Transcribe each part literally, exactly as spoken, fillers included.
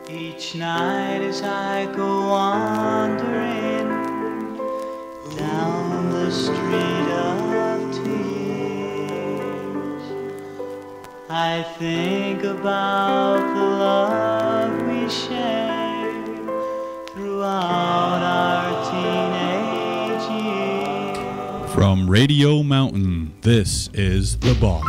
Each night as I go wandering down the street of tears, I think about the love we shared throughout our teenage years. From Radio Mountain, this is The Boss.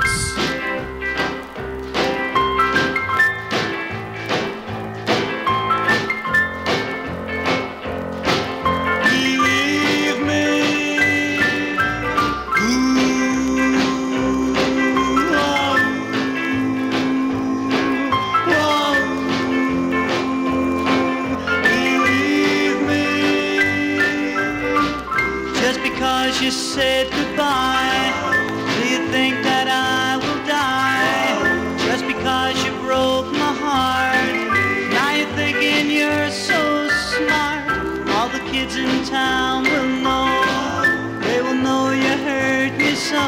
You said goodbye. Do you think that I will die? Just because you broke my heart. Now you're thinking you're so smart. All the kids in town will know. They will know you hurt me so.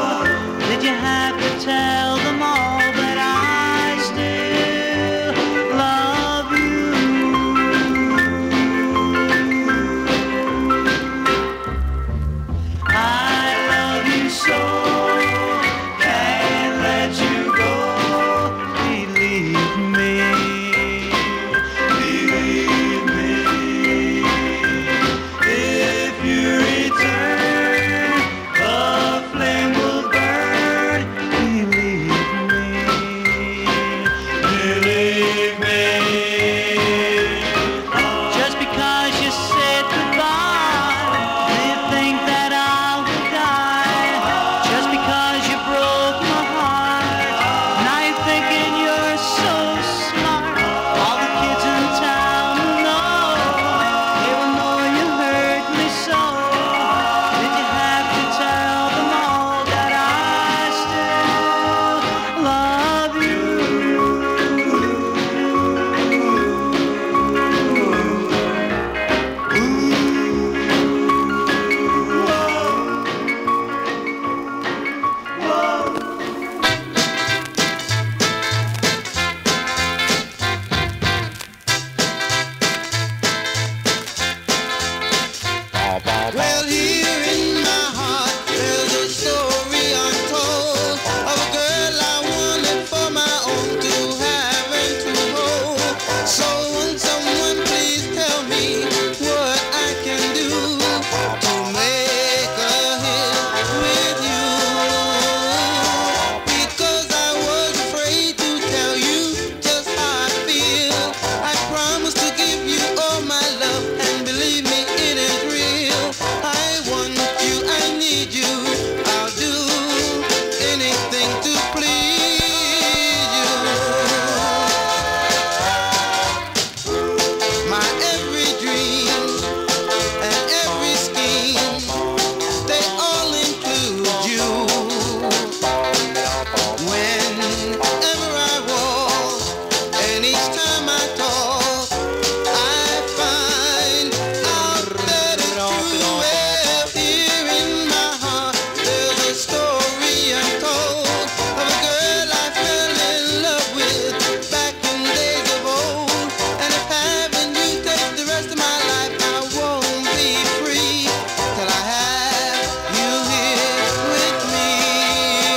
Did you have to tell them all that I still love you?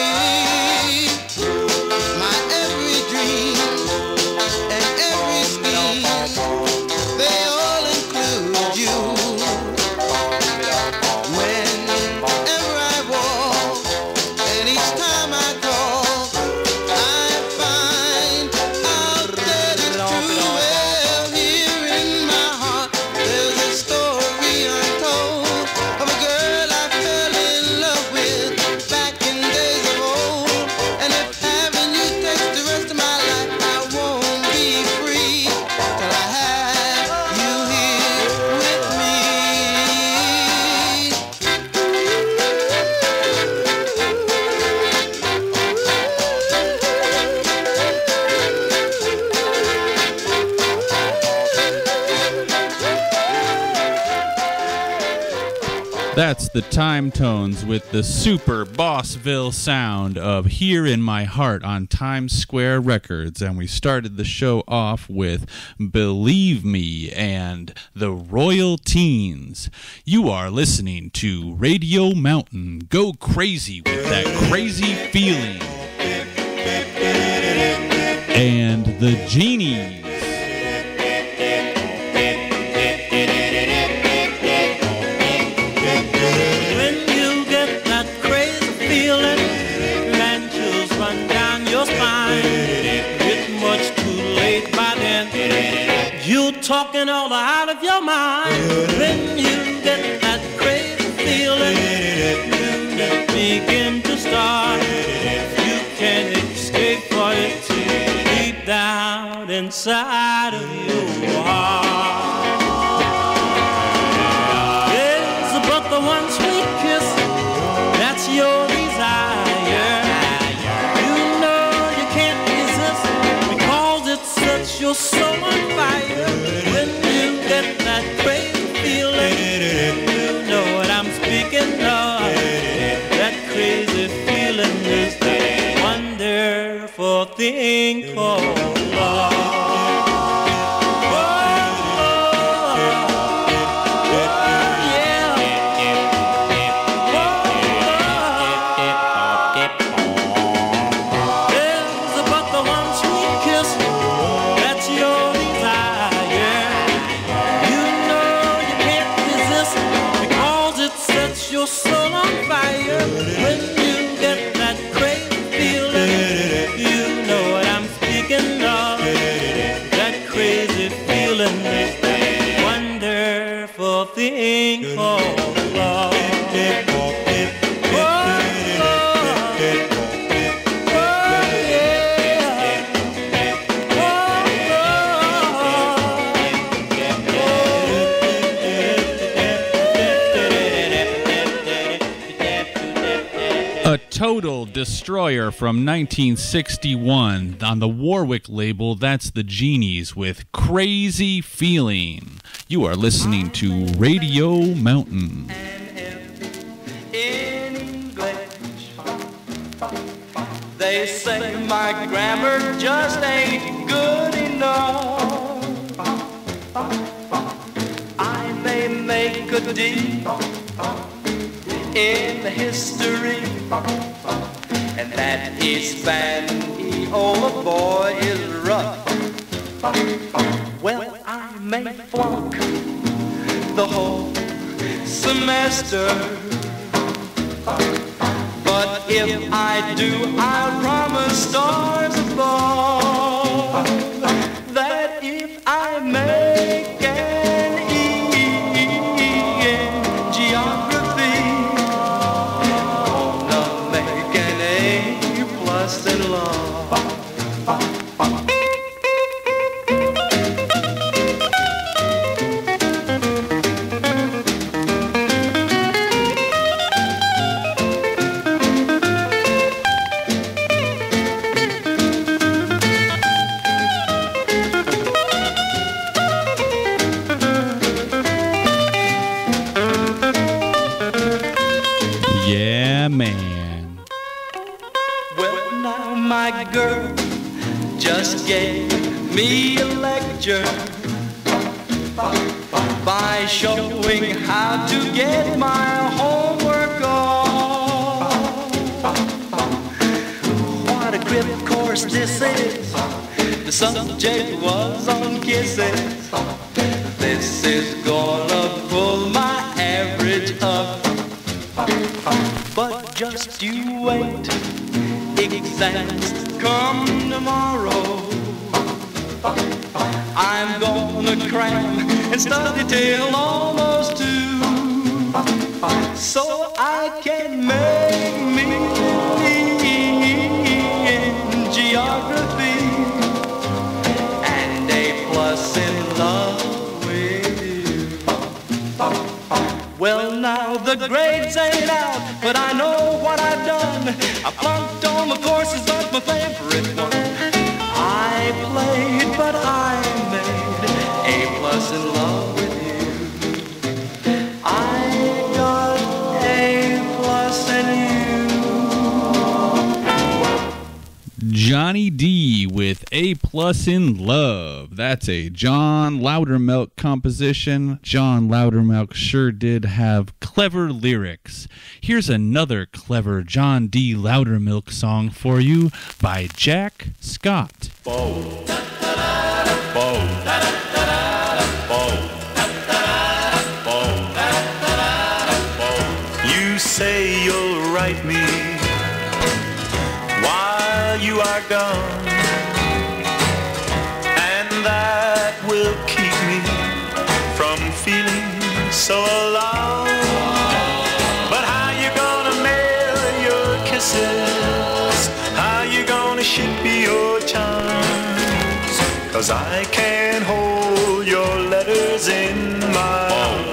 My every dream and every scheme. That's the Time Tones with the super Bossville sound of Here in My Heart on Times Square Records. And we started the show off with Believe Me and the Royal Teens. You are listening to Radio Mountain. Go crazy with that crazy feeling. And the Genies. Talking all out of your mind when you get that crazy feeling. You begin to start. You can't escape for it deep down inside of your heart. Yes, but the one sweet kiss, that's your desire. You know you can't resist because it sets your soul on fire. That crazy feeling, you know what I'm speaking of. That crazy feeling is that wonderful thing called love. Oh, oh, yeah. Oh, there's about the one sweet kiss, that's your desire. Your soul on fire when you get that crazy feeling. You know what I'm speaking of. That crazy feeling is that wonderful thing called love. A total destroyer from nineteen sixty-one on the Warwick label. That's the Genies with Crazy Feeling. You are listening to Radio Mountain. They say my grammar just ain't good enough. I may make a D in the history, and that Hispaniola boy is rough. Well, I may flunk the whole semester, but if I do, I'll promise stars above that if I make an E in geography, in love. Yeah, man. Well, now my girl just gave me a lecture by showing how to get my homework on. What a grip course this is. The subject was on kisses. This is gonna pull my average up. But just you wait, exams come tomorrow. I'm gonna cram and study till almost two, so I can make me in geography and A plus in love with you. Well, now the grades ain't out, but I know what I've done. I flunked all my courses, but my favorite one I played, but I made A plus in love with you. I got A Plus in Love. That's a John Loudermilk composition. John Loudermilk sure did have clever lyrics. Here's another clever John D. Loudermilk song for you by Jack Scott. Bow. Bow. Bow. You say you'll write me while you are gone, and that will keep me from feeling so alone. But how you gonna mail your kisses? How you gonna ship your charms? 'Cause I can't hold your letters in my arms.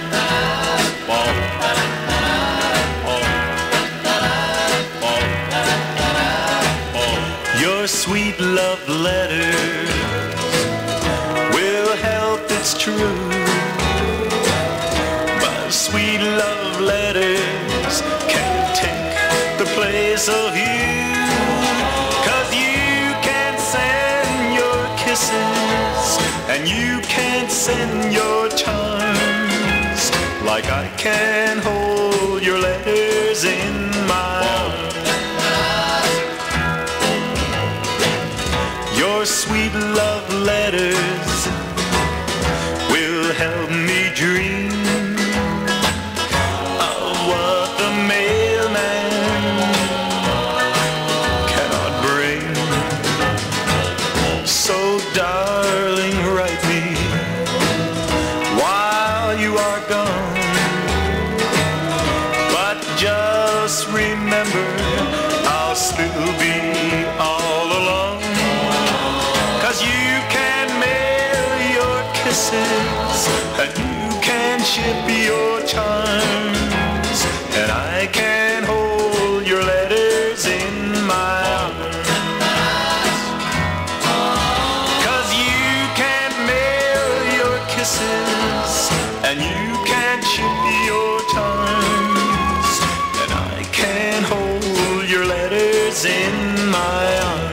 Your sweet love letters will help, it's true, but sweet love letters can't take the place of you. 'Cause you can't send your kisses and you can't send your charms like I can hold your letters in my arms. Your sweet love letters will help me dream of what the mailman cannot bring. So darling, write me while you are gone, but just remember I'll still be all alone. 'Cause you can mail your kisses and you can ship your charms, and I can hold your letters in my arms. 'Cause you can mail your kisses and you can ship your charms, and I can hold your letters in my arms.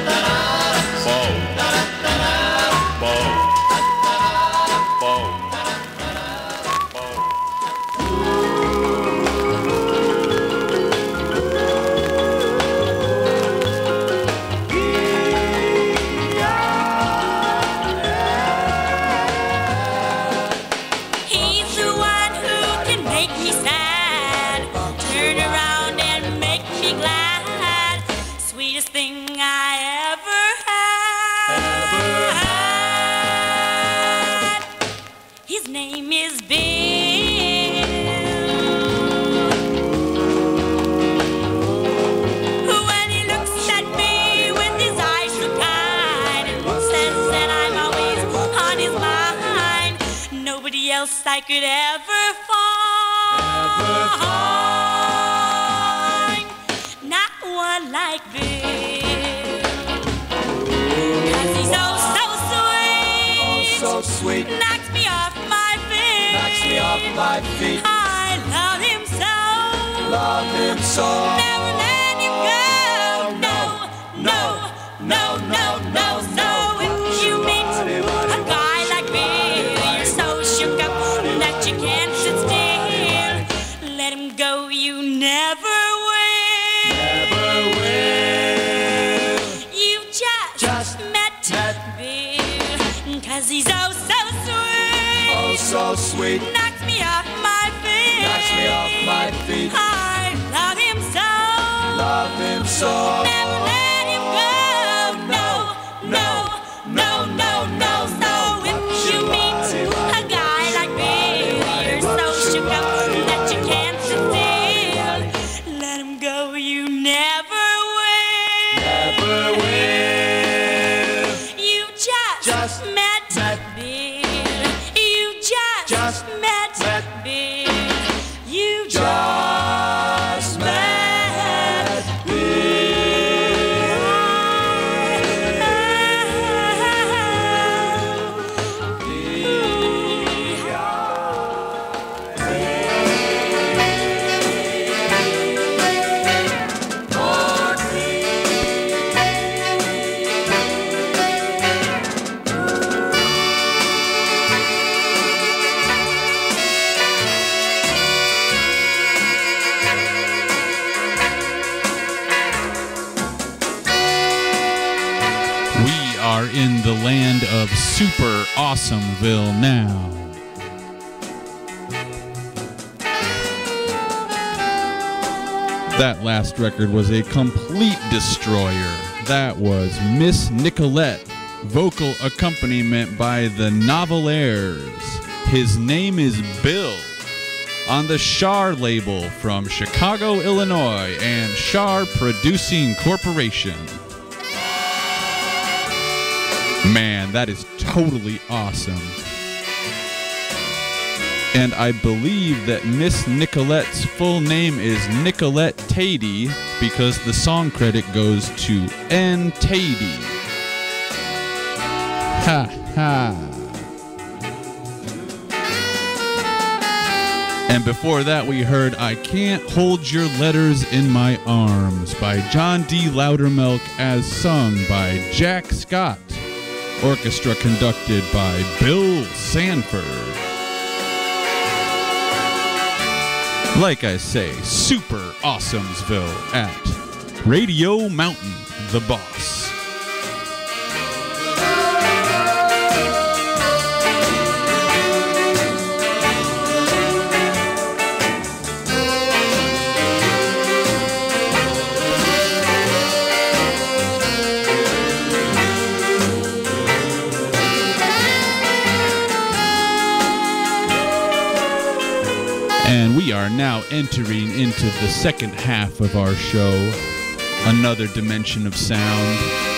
I could ever find, ever find. Not one like Bill. 'Cause he's oh so sweet, oh so sweet, knocks me off my feet, knocks me off my feet. I love him so, love him so. Never let him go. No, no, no, no, no, no. If you meet a guy like Bill, you're so shook up that you can't sit still. Let him go, you never will. Never will. You just, just met, met Bill. 'Cause he's oh so sweet, oh so sweet, knocks me off my feet, knocks me off my feet. I love him so, love him so. never let him go. No, no, no, no, no, no. If you meet a guy like Bill, you're so shook up that you can't sit still. Let him go, you never will. Never will. You just, Just met, met Bill. You just, Just met, met Bill. You just, Just met land of Super Awesomeville now. That last record was a complete destroyer. That was Miss Nicolette, vocal accompaniment by the Novelaires. His name is Bill, on the Shar label from Chicago, Illinois, and Shar Producing Corporation. Man, that is totally awesome. And I believe that Miss Nicolette's full name is Nicolette Tady because the song credit goes to N. Tady. Ha ha. And before that we heard I Can't Hold Your Letters in My Arms by John D. Loudermilk as sung by Jack Scott. Orchestra conducted by Bill Sanford. Like I say, Super Awesomesville at Radio Mountain, the boss. And we are now entering into the second half of our show, another dimension of sound.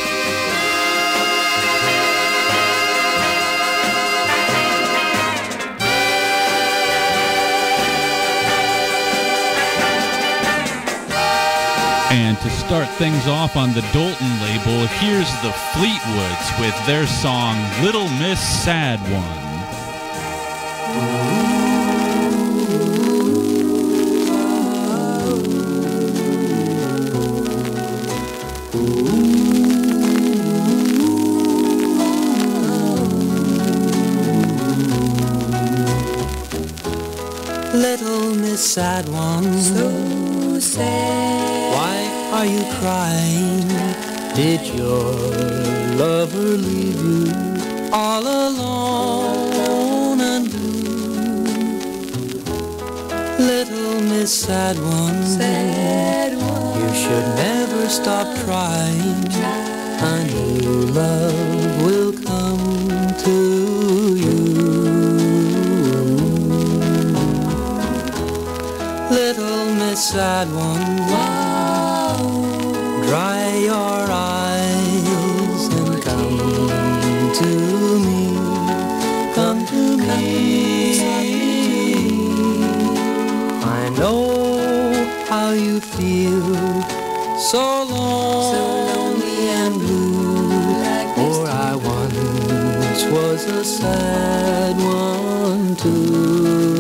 And to start things off on the Dalton label, here's the Fleetwoods with their song Little Miss Sad One. Little Miss Sad One, so sad. Why are you crying? Did your lover leave you all alone and blue? Little Miss Sad One, sad one. You should never stop trying. A new love will come to you. Little Miss Sad One, wow. Dry your eyes and come to me, come to me. I know how you feel, so lonely and blue, for I once was a sad one too.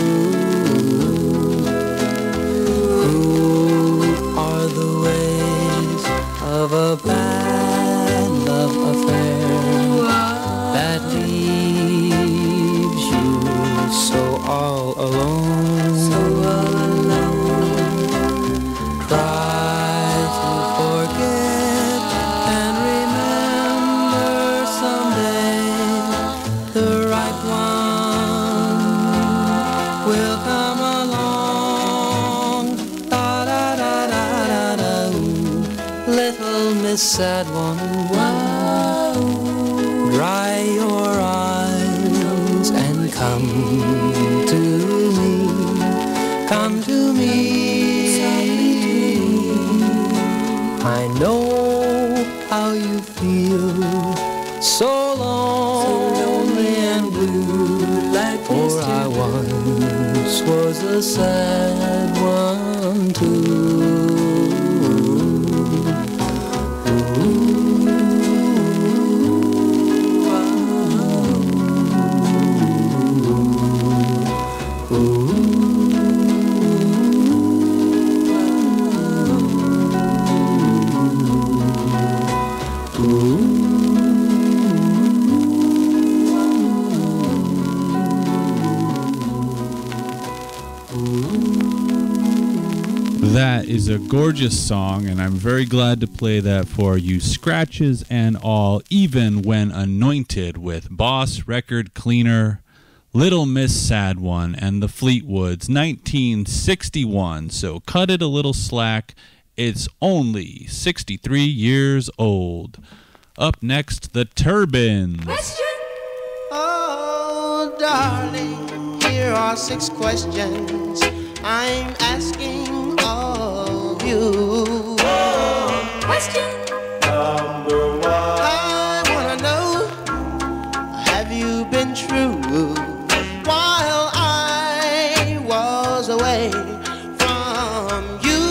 Of a bad love affair that leaves you so all alone. So all alone. Try to forget and remember someday the right one will come along. Da da da da da da. Little Miss Sad One, wow. Dry your eyes and come to me, come to me. I know how you feel, so lonely and blue, like for I once was a sad one too. That is a gorgeous song, and I'm very glad to play that for you, scratches and all, even when anointed with Boss Record Cleaner, Little Miss Sad One, and the Fleetwoods, nineteen sixty-one. So cut it a little slack. It's only sixty-three years old. Up next, the Turbans. Question? Oh, darling, here are six questions I'm asking of you. Question. Number one. I wanna know, have you been true while I was away from you?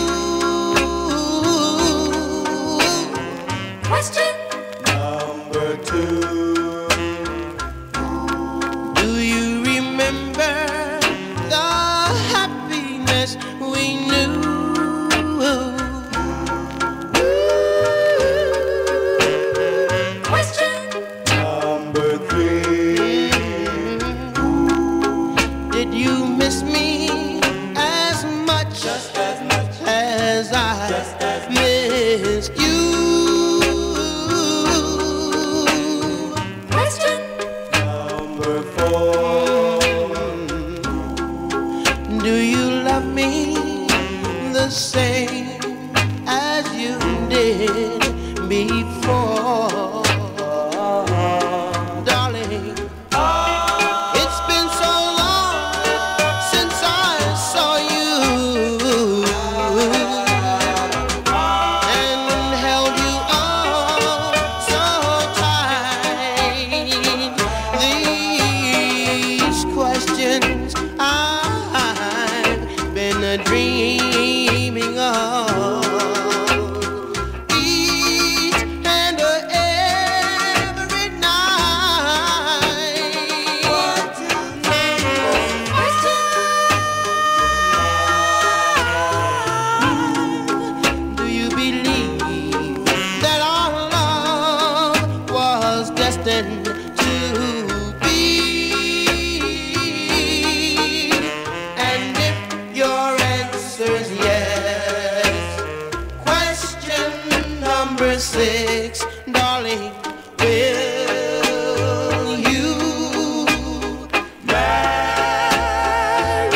Question. Number two. Do you remember the happiness we knew? Question. Number three. Did you miss me as much, just as, much as I just as missed you? Question. Number four. Do you love me the same as you did before? Darling, it's been so long since I saw you and held you all so tight. These questions I've been dreaming of each and every night. Do you believe that our love was destined to be? And if your answer is yes, question number six, darling, will you marry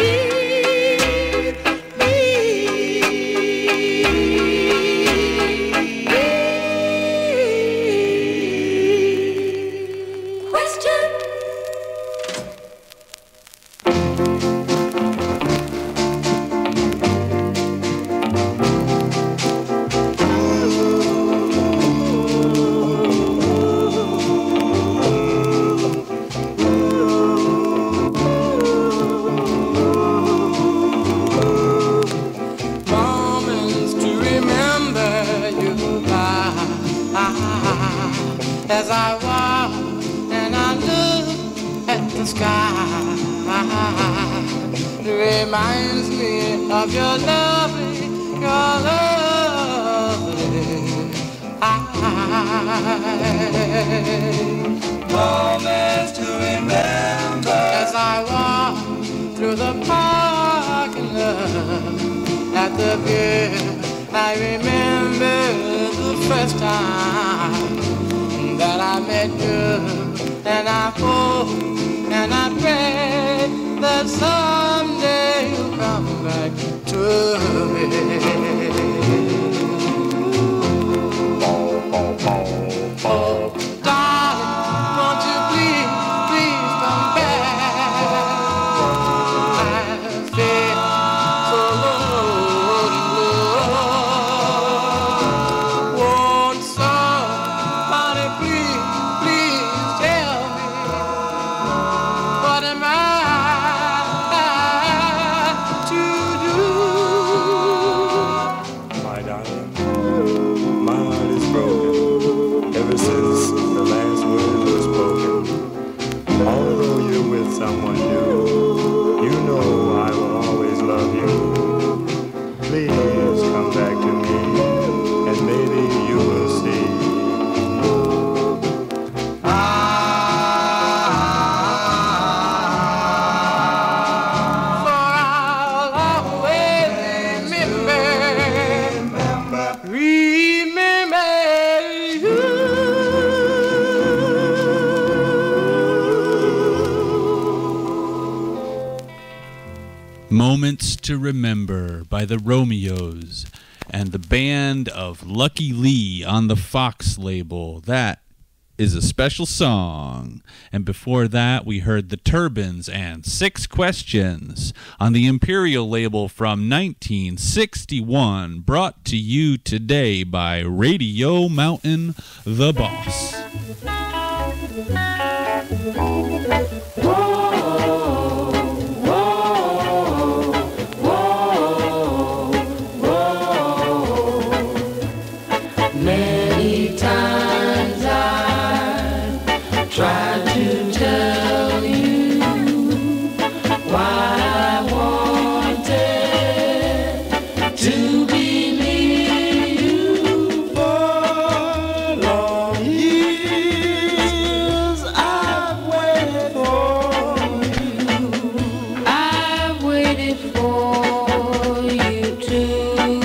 me? Question. Moments to remember you by as I walk and I look at the sky. It reminds me of your lovely, your lovely eyes. Moments to remember as I walk through the parking lot at the pier. I remember the first time that I met you, and I hope and I pray that someday you'll come back to me. Oh, darling, won't you please, please come back? I feel so low and low. Won't somebody please, please tell me, what am I to do? My darling, my heart is broken ever since the last word was spoken. Although you're with someone new, you know I will always love you. Please come back to me, and maybe you will see. For I'll always remember Moments to Remember by the Romeos and the band of Lucky Lee on the Fox label. That is a special song. And before that, we heard the Turbans and Six Questions on the Imperial label from nineteen sixty-one, brought to you today by Radio Mountain, the Boss. Many times I tried to tell you why I wanted to be near you. For long years I've waited for you. I've waited for you too.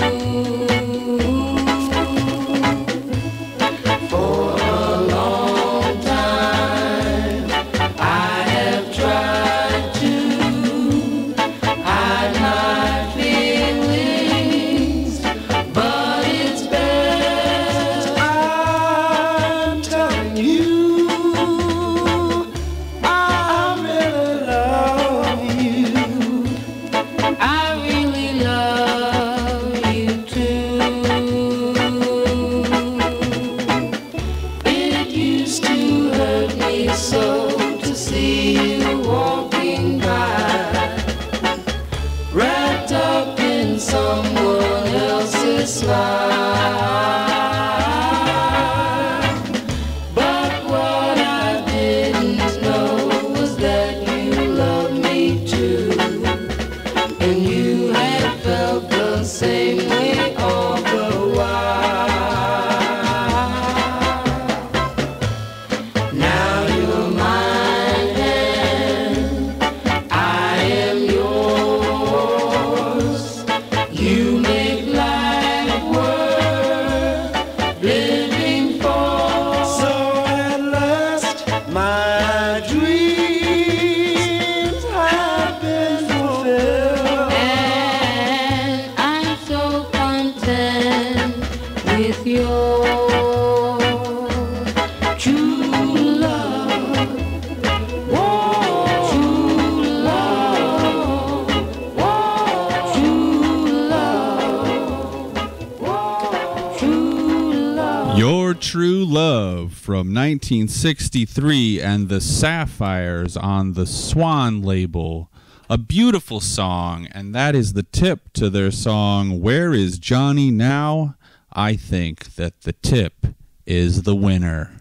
True Love from nineteen sixty-three and the Sapphires on the Swan label. A beautiful song, and that is the tip to their song, Where is Johnny Now? I think that the tip is the winner.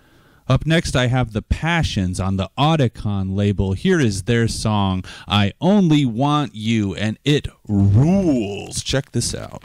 Up next, I have the Passions on the Audicon label. Here is their song, I Only Want You, and it rules. Check this out.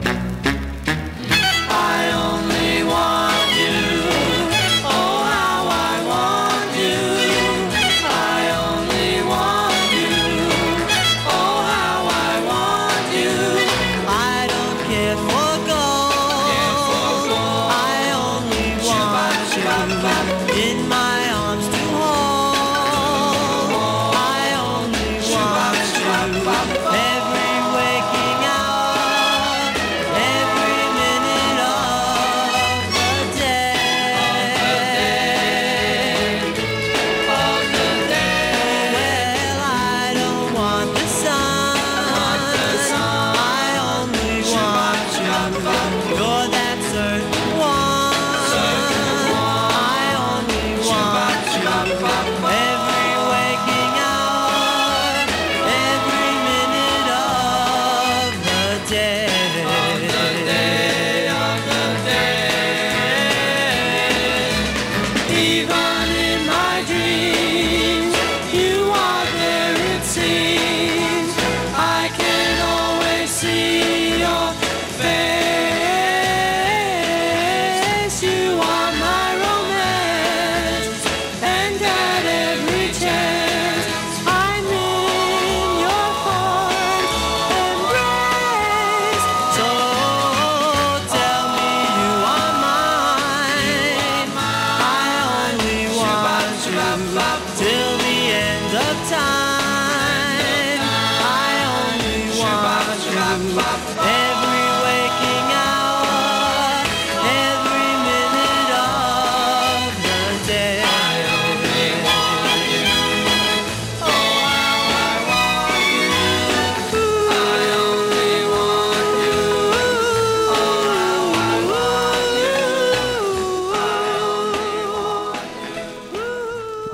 I only want you. Oh, how I want you. I only want you. Oh, how I want you. I don't care for gold. I only want you in my arms to hold. I only want you every waking hour. Every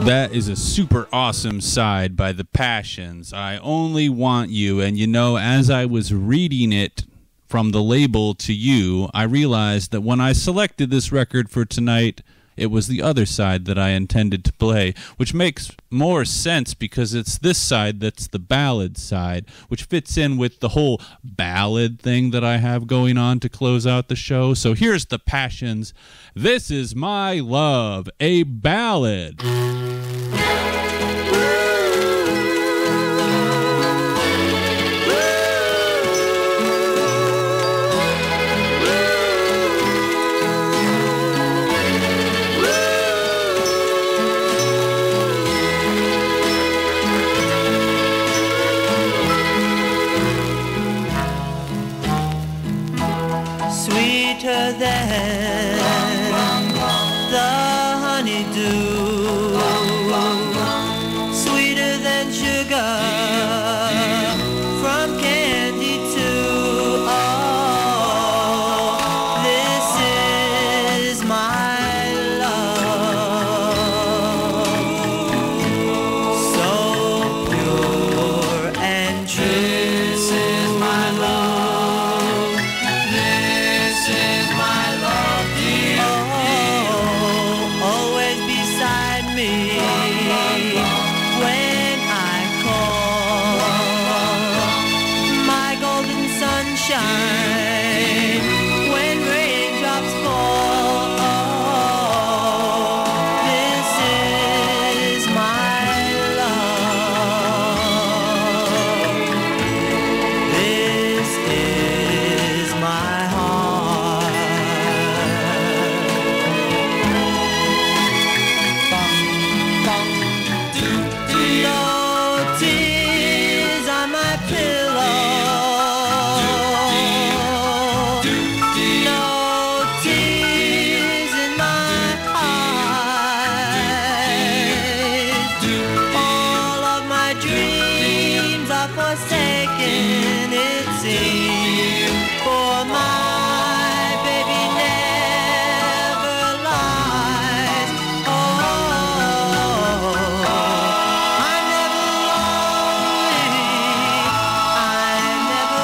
That is a super awesome side by The Passions. I Only Want You. And you know, as I was reading it from the label to you, I realized that when I selected this record for tonight, it was the other side that I intended to play, which makes more sense because it's this side that's the ballad side, which fits in with the whole ballad thing that I have going on to close out the show. So here's The Passions. This Is My Love, a ballad. Sweeter than the honeydew, sweeter than sugar from candy too. Oh, this is my love, so pure and true. This is my love. This is my love, dear. Oh, always beside me when I call. My golden sunshine when raindrops fall. Oh, this is my love. This is my heart. No tears on my pillow. No tears in my eyes. All of my dreams are forsaken, it seems, for my baby never lies. Oh, I'm never lonely, I'm never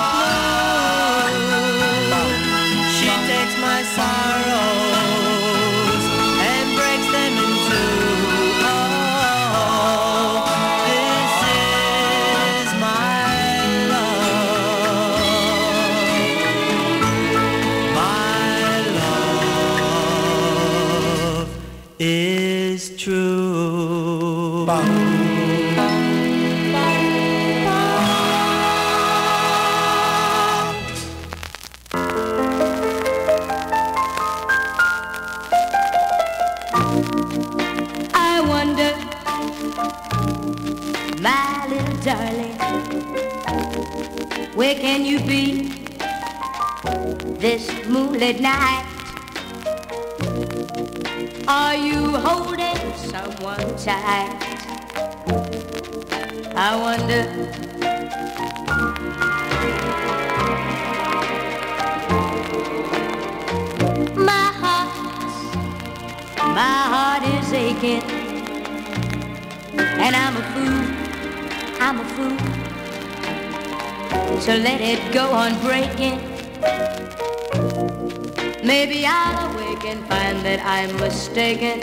blue. She takes my sorrows and breaks them in two. Oh, this is my love. My love is true. I wonder, my little darling, where can you be this moonlit night? Are you holding someone tight? I wonder. My heart, my heart is aching, and I'm a fool, I'm a fool to let it go on breaking. Maybe I'll awake and find that I'm mistaken,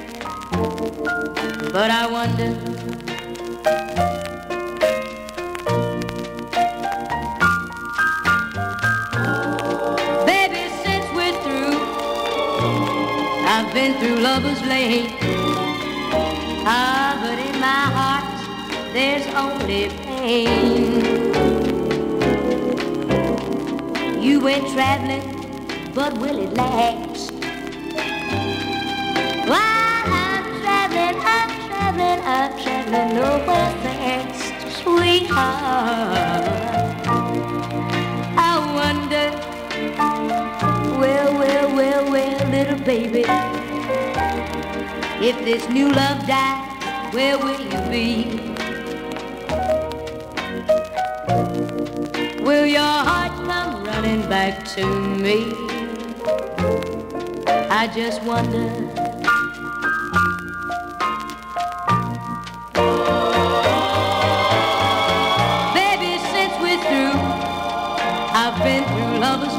but I wonder. Baby, since we're through, I've been through Lover's Lane. Ah, but in my heart there's only pain. You went traveling, but will it last? While I'm traveling, I'm traveling, I'm traveling nowhere fast, sweetheart. I wonder, well, well, well, well, little baby, if this new love dies, where will you be? Will your heart come running back to me? I just wonder.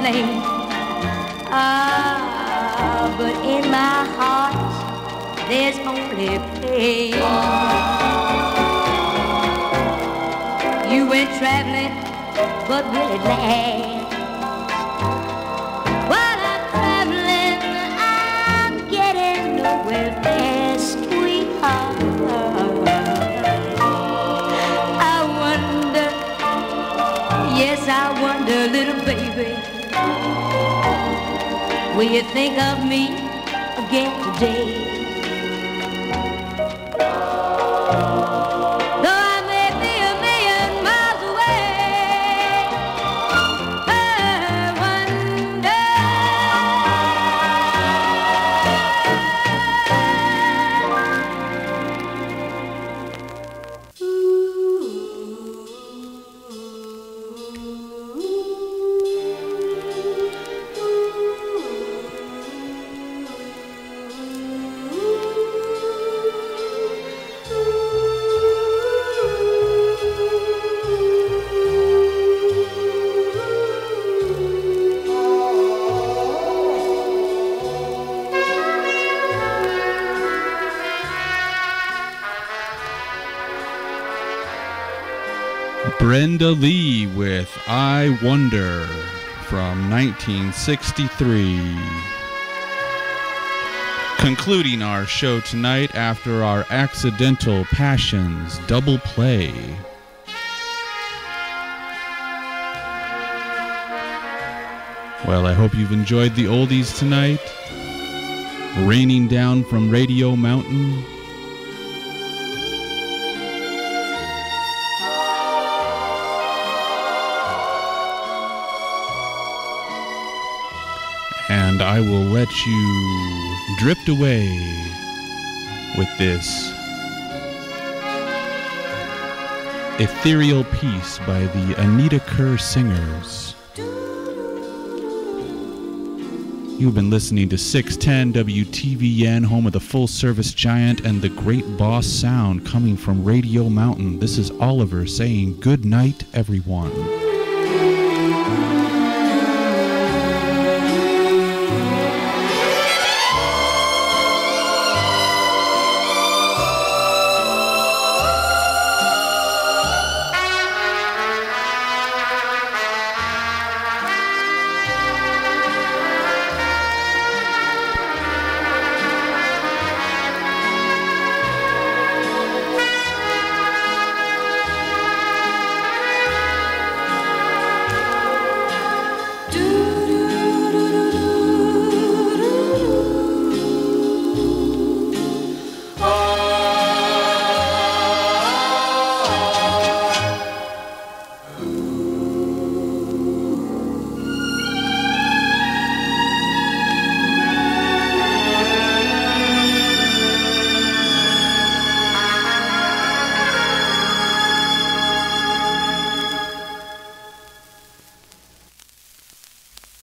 traveling. Ah, but in my heart there's only pain. You went traveling, but will it last? While I'm traveling, I'm getting nowhere fast, sweetheart. I wonder, yes, I wonder, little baby, will you think of me again today? Brenda Lee with I Wonder from nineteen sixty-three. Concluding our show tonight after our Accidental Passions double play. Well, I hope you've enjoyed the oldies tonight. Raining down from Radio Mountain. And I will let you drift away with this ethereal piece by the Anita Kerr Singers. You've been listening to six ten W T V N, home of the full-service giant and the great boss sound coming from Radio Mountain. This is Oliver saying good night, everyone.